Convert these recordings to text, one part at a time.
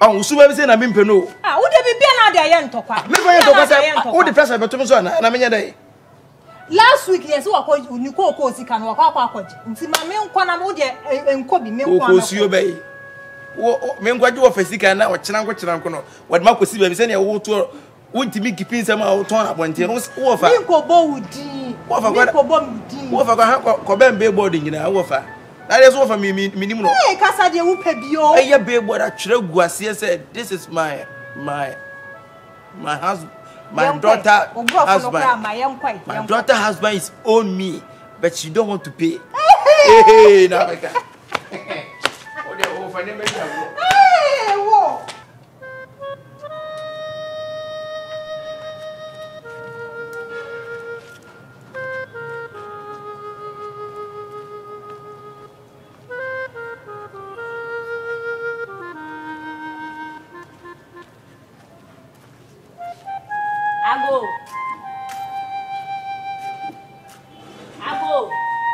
Oh, so we say na me mpeno. Ah, wo de bibia na de aye ntokwa. Me go ye ntokwa say, wo the pressure beto so na me nya dey. Last week yes wo ko uniko ko sika no kwa akwaje. Nti ma me nkwa na mo de enko bi me nkwa. Wo ko suyo bei. Wo me nkwaje wo fasika na wo kyena nko no. Wo de makosi ba bi say na wo to wontimi kipin say ma wo ton abonte no wo fa. Me ko bo wudi. Wo fa ko bo wudi. Wo fa ko ben be board nyina wo fa. That is what for me minimum. Hey, kasa de wo pebio. Hey, babe, what I try guasie said. This is my husband, my daughter husband. My daughter husband is own me, but she don't want to pay. Hey, now I can. Hey, whoa. Abo.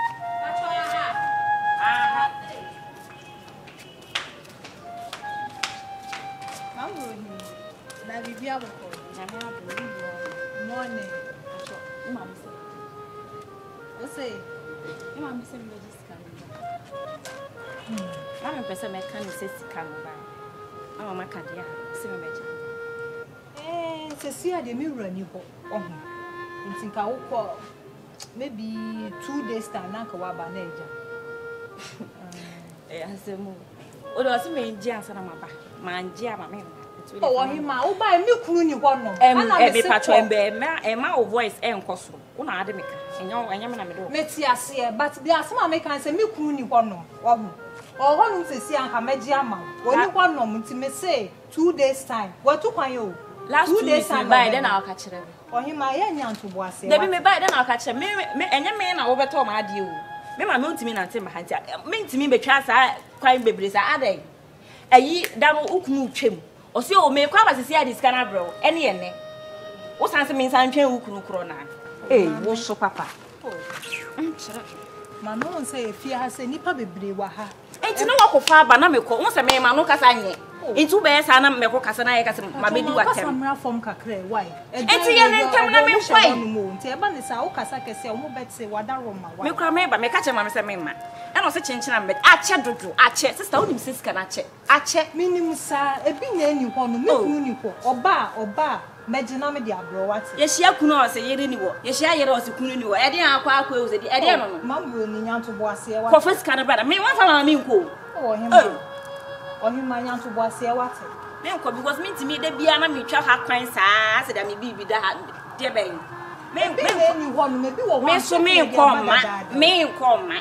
Na bibia boko. Na na morning. Mama say. What say? Mama say me just come. Mama pesa me kan say sika no ba. Mama maka dia say me beja. Se sia de me wura ni ho. Nti nka wo ko maybe 2 days time na ka wa ba na eja. Asemu. O do se me nji ansa na maba. Ma nji ama me. Oh, hima, o ba mi kunu ni ho no. Me patcho ma o voice enkoso. Una ade meka. Enya me na me do. Meti ase but bi asema me kan se mi kunu ni ho no. Wo ho. O ho no se si anka meji ama. Oni ho no nti me say 2 days time. What to kwan yo? Last 2 days time buy then I'll catch them. Oh hima ye nya ntobo ase. Debi me buy then I'll catch them. Me enya me na wo beto ma ade o. Me ma me ntimi na ntem ha ntia. Me ntimi betwa sa kwan bebre sa ade. Ayi da no ukunu twem. Osi o me kwa basisi ade sika na bro. Ene ye ne. Wo sanse me nsan twen ukunu kro na. Wo so papa. Ma no say efie ha se nipa bebre wa ha. Enti no wakofa aba na mekọ. Wo se me ma no kasa nye. Itu be sa na mekọ kasa na ye kasa ma bedi watem. Kasa mra fom kakra why? Enti ye ne ntem na me kwai. Enti e ba ne sa wo kasa kese wo mo betse wada roma why? Me kra me ba me ka che ma me se me ma. E no se chenchena me ache dodo ache sister wo nim sika na ache minim sa ebi na eni ho no me kunu ni ho oba megina me di abro wate ye hia kunu o se yere ni wo ye hia yere o se kunu ni wo e de akwa e o se di e de no no mambo ni nyanto bo ase e wate ko first kana brother me wan fa ma me nko o hima nyanto bo ase e wate me nko because me ntimi de bia na me twa ha kwan saa se da me bibi da ha de ben me eni ho no me bi wo ho me so me nko ma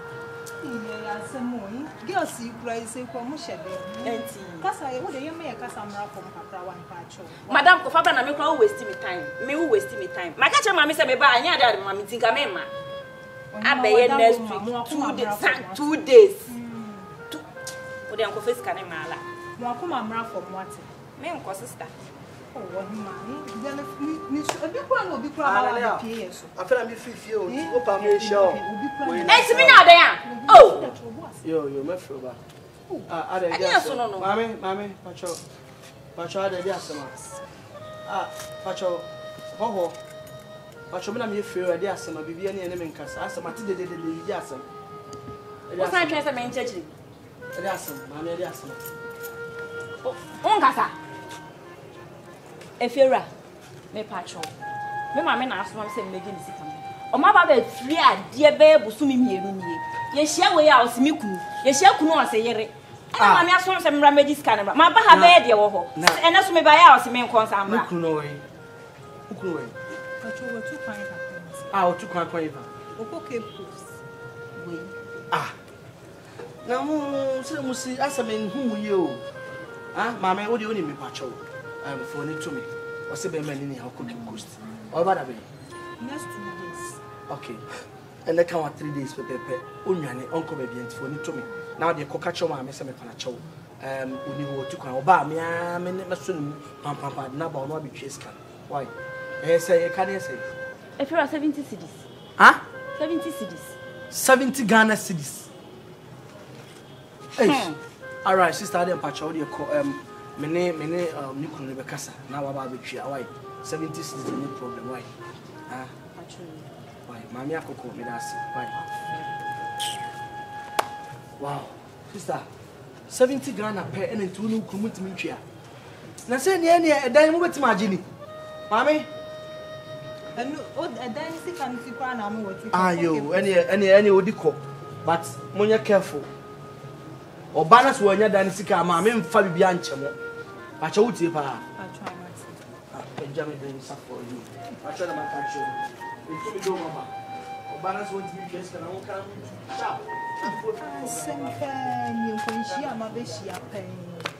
girls you cry say ko mo shede enti kasa ye wo de yeme ye kasa mra from kakra wan pa cho madam ko fa na me ko waste me time ma ka che ma me se me ba anya da ma me tinka me ma abeye next week 2 days wo de anko face kan ma ala mo akoma mra from what me nko sister oh wo ma ni obi kura no obi kura ba wa pie yeso afela me fifie o pa me show enti me na da ya oh yo me feel ba ada dia mami pacho ada dia sama pacho ho pacho me na me feel dia sama bibia ne me nkasa asama ti de dia asama o san twa se me nchechiri dia asama mami dia asama o nkasa efiera me pacho me mami na asoma se me gi ni sika me o ma ba be free ade be busumi mienu nie ye hia we ya osimi kunu ye hia kunu o se yere ana mami asoma se mra megi sika ne ma ba ha be de wo ho ena so me ba ya osimi nkonsa amra kunu we pacho we tu kwan ka o tu kwan eva o ko ke post we na mo se mo si asame hu ye o mami o de oni me pacho for ni to me o se be mani ni ha ko ke post o ba da be next 2 days okay and the count 3 days pepe onwane onko be bianti for ni to me now de koka cho ma me se me kana cho oni wo tu kwan oba me a me na so nu pam na ba ono abetwe scan why say can you say if you are 70 cedis 70 cedis 70 Ghana cedis hey all right sister dem pacho de Mene Nikun Rebecca, now about the tree, why 70 is no problem, why? Ah, why? Mammy Akoko, me that's why? Wow, sister, 70 Ghana per and 2 new commitment. Now, say, a dime with Margini. Mammy? And a dynasty can see Panama with you, any Odiko, but when you're careful. Or banners were your dynasty car, mammy, and Fabi Bianchamo. I told you, Pa. I try myself. Benjamin doing something for you. I try to catch you. You told me, Mama. Or banners won't be just and I won't come. Shanfair, you can share my best pain.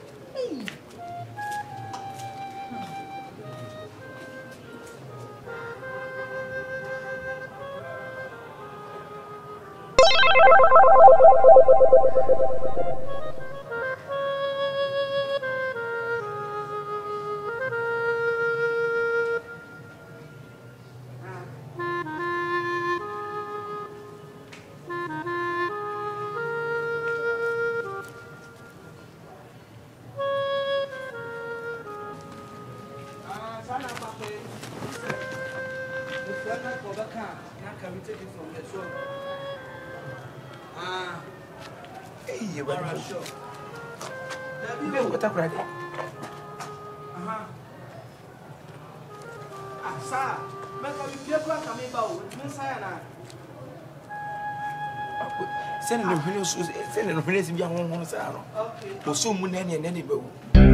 Send them when you young ones. For so moon and any bow.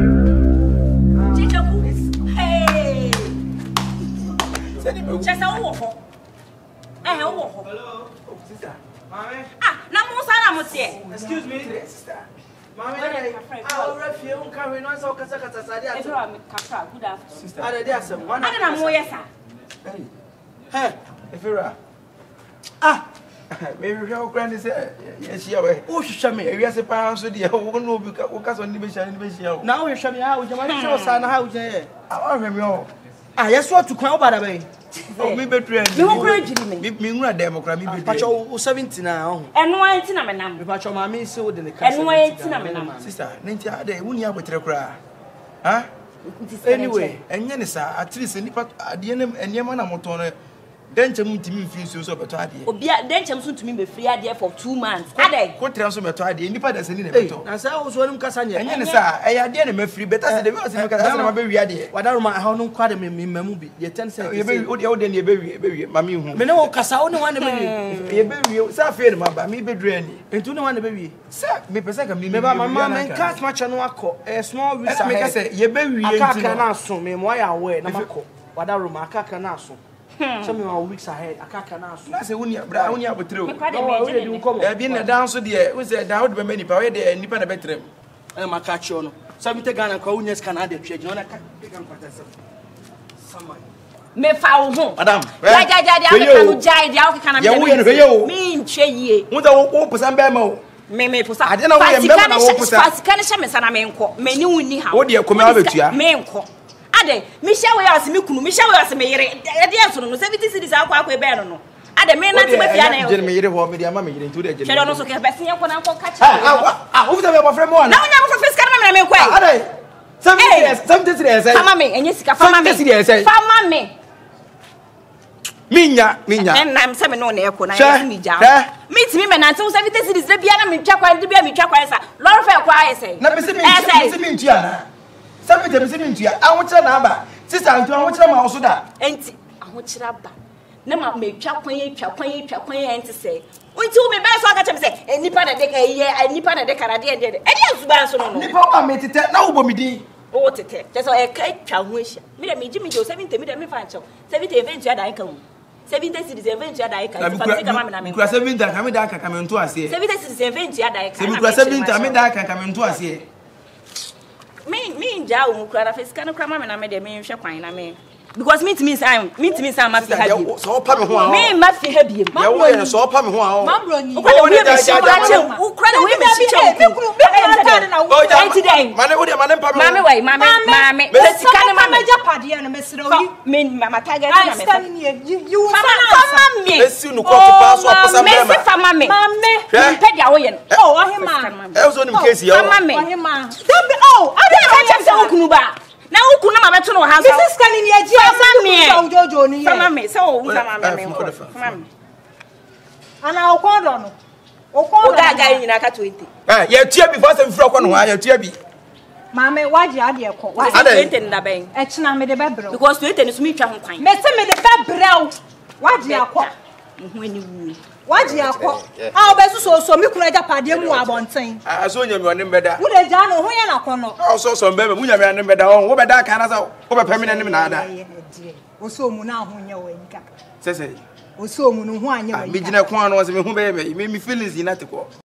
Hey! Send him Just a walk. Hello, sister. Mammy? Ah, no, excuse me, sister. Mammy, I'll refuse carrying on so Casacas. Good afternoon. Sister, I did some one. I don't know, yes, sir. Hey, if you're ah, maybe your grand is yes, yeah. Oh, show me. We are a pound, so dear. Who know because on the mission. Now you show me how you might show son how you I remember. I just want to come by the way. Oh, me betrayed. You won't me a democrat. But you're 70 now. And why it's not my number? But your mammy is so delicate. And why it's not my number? Sister, Ninja, they wouldn't have a cry. Huh? Anyway, and Yenisa, at least in the end, and Yamana Motone. Then to me feel so better. Then to me be free idea for 2 months. What transfer me to idea? Independence in the better. And so I was one Cassania. And Yenisa, I didn't me free better than the was in a baby idea. What I don't how no quite me movie. Your 10 cents. You baby, your baby, mammy. Me no Cassa only one baby. Your baby, Safir, my me be drainy. And to no one baby. Sir, me present me, my mamma and cast much and walk a small risk. I say, your baby, I can't assume me why I wear Namako. What I room, I can't assume. Some weeks ahead, I can't answer. I say, when you're brown, you have a true. I've been a dance with the was a doubt by many power there and Nippon a bedroom. And my catch on. Some Ghana Conias can add a trade. You can someone. Me foul home, Madame. Mean Chay, what I won't put some bemo. Me for I don't know why I'm Spanish and I mean, many wouldn't have. What do you come out with you? Ade, Michelle was Mikunu, Michelle was me. Dear son, 70 cities are quite better. Ade, me not to be a media mammy into the general. Also, can be seen when I'm catch. I hope they were from one. Now, never for fiscal. Something mammy, and yes, mammy. Minya, and I'm 7 on air. Meet me, and until 70 cities, the piano, me, Chakwa, and the baby Chakwa, Laura Fair, quiet say. Never see me, Something to you. I want to number. Sister, I want to also that. Auntie, I want to have that. Never make Chapquay, and to say. We told me best I got say, and Nippon a deck a year, and Nippon a deck and I did. And yes, Banson, Nippon, I made it no bomby. Oh, to take. Just a kite child wish. Me, Jimmy, 70 me find so 70 events that I come. 70 cities events that I can. I'm cross 7 that coming down can come into us here. 70 cities events that I can. 7 that can come into us here. Me Jow cry face can come and I made a mean champagne. I mean, because meet me, I'm Mafia happy. So, Papa, me Mafia happy. My so Papa, who cried away today. Mammy, let's come and Japadi and Miss Mean Mamma Tiger. I'm standing here. You me. Let's soon go to pass off some mammy. Mammy, oh, I'm a man. I was on the case. Oh, I didn't catch him so kunu ba na wo kunu ma beto no ha so Mrs. Kanini aji asa Jojo ni fama me so wo fama me fama me ana okodo no okodo ga nyina ka 20 ya tia bi fa sem fura ko no ha ya tia bi Mame waji ade ko wa 20 nda ben e china me de bebrɛ because 20 ni so mi twa ho kwan me se me de bebrɛ waji akɔ ho ani wu waji akɔ obesu so mi kunu aja pade mu abonten so nyame one mbeda wo de ja no ho ya na kɔ no so mbema mu nyame one mbeda wo beda kan na sa wo be pamina nim na ada o so mu na ho nya wanika sese o so mu no ho anya wanika me gina ko anu se me hu be me feelings ina te ko